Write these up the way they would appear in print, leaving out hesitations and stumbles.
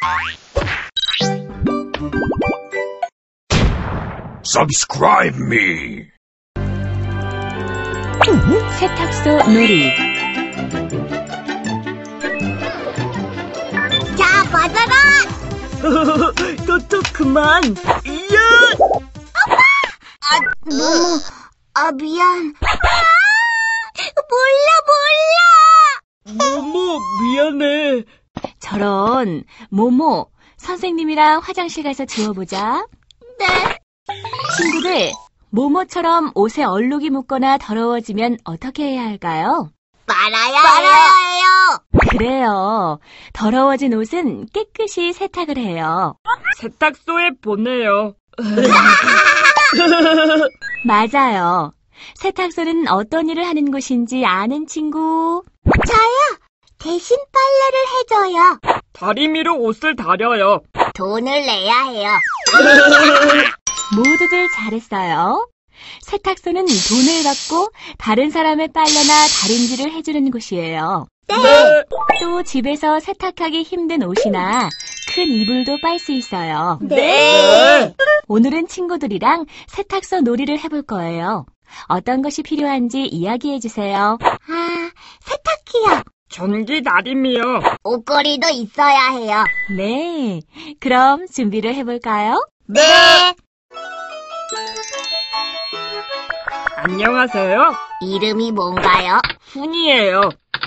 Subscribe me. 세탁소 놀이. 자, 받아라! 토토 그만. 이야! 미안. 몰라! 모모, 미안해. 저런, 모모, 선생님이랑 화장실 가서 지워보자. 네. 친구들, 모모처럼 옷에 얼룩이 묻거나 더러워지면 어떻게 해야 할까요? 말아야 해요. 그래요. 더러워진 옷은 깨끗이 세탁을 해요. 세탁소에 보내요. 맞아요. 세탁소는 어떤 일을 하는 곳인지 아는 친구? 저요. 대신 빨래를 해줘요. 다리미로 옷을 다려요. 돈을 내야 해요. 모두들 잘했어요. 세탁소는 돈을 받고 다른 사람의 빨래나 다림질을 해주는 곳이에요. 네. 또 집에서 세탁하기 힘든 옷이나 큰 이불도 빨 수 있어요. 네. 오늘은 친구들이랑 세탁소 놀이를 해볼 거예요. 어떤 것이 필요한지 이야기해 주세요. 세탁기요. 전기 다리미요. 옷걸이도 있어야 해요. 네, 그럼 준비를 해볼까요? 네. 안녕하세요. 이름이 뭔가요? 훈이에요.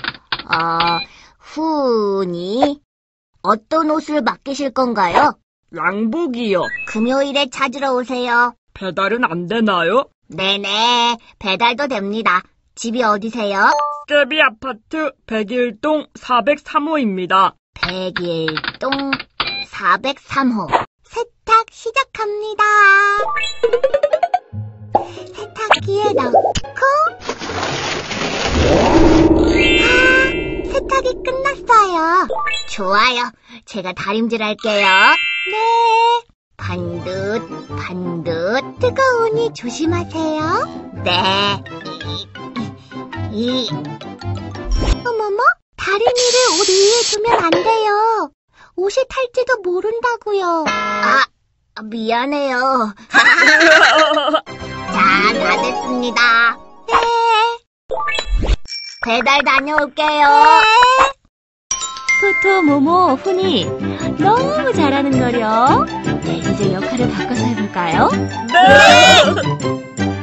훈이. 어떤 옷을 맡기실 건가요? 양복이요. 금요일에 찾으러 오세요. 배달은 안 되나요? 네네, 배달도 됩니다. 집이 어디세요? 깨비 아파트 101동 403호입니다. 101동 403호. 세탁 시작합니다. 세탁기에 넣고 세탁이 끝났어요. 좋아요. 제가 다림질할게요. 네. 반듯 뜨거우니 조심하세요. 네. 어머머, 다리미를 옷 위에 두면 안 돼요. 옷이 탈지도 모른다고요. 미안해요. 자, 다 됐습니다. 네. 배달 다녀올게요. 네. 토토, 모모, 훈이 너무 잘하는 거려. 이제 역할을 바꿔서 해볼까요? 네.